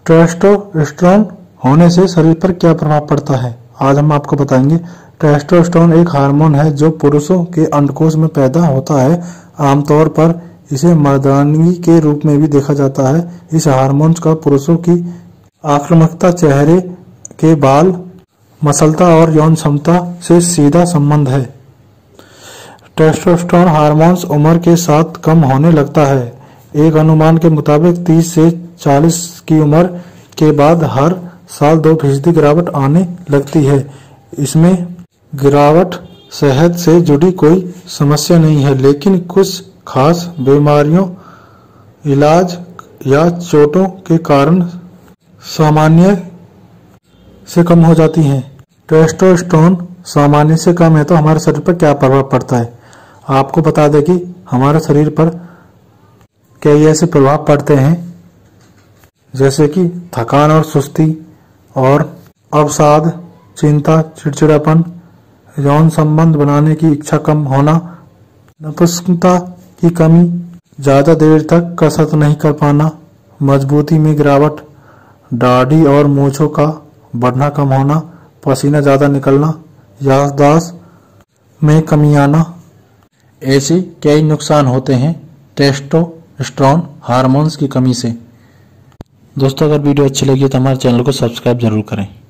Testosterone होने से शरीर पर क्या प्रभाव पड़ता है, आज हम आपको बताएंगे। टेस्टोस्टेरोन एक हार्मोन है जो पुरुषों के अंडकोश में पैदा होता है। आमतौर पर इसे मर्दानगी के रूप में भी देखा जाता है। इस हार्मोन का पुरुषों की आक्रामकता, चेहरे के बाल, मसलता और यौन क्षमता से सीधा संबंध है। टेस्टोस्टेरोन हार्मोन उम्र के साथ कम होने लगता है। एक अनुमान के मुताबिक 30 से 40 की उम्र के बाद हर साल 2% गिरावट आने लगती है। इसमें गिरावट सेहत से जुड़ी कोई समस्या नहीं है, लेकिन कुछ खास बीमारियों, इलाज या चोटों के कारण सामान्य से कम हो जाती हैं। टेस्टोस्टेरोन सामान्य से कम है तो हमारे शरीर पर क्या प्रभाव पड़ता है, आपको बता दें कि हमारे शरीर पर कई ऐसे प्रभाव पड़ते हैं जैसे कि थकान और सुस्ती और अवसाद, चिंता, चिड़चिड़ापन, यौन संबंध बनाने की इच्छा कम होना, नपुंसकता की कमी, ज्यादा देर तक कसरत नहीं कर पाना, मजबूती में गिरावट, दाढ़ी और मूंछों का बढ़ना कम होना, पसीना ज्यादा निकलना, याददाश्त में कमी आना, ऐसे कई नुकसान होते हैं टेस्टोस्टेरोन हार्मोन्स की कमी से। दोस्तों, अगर वीडियो अच्छी लगी तो हमारे चैनल को सब्सक्राइब जरूर करें।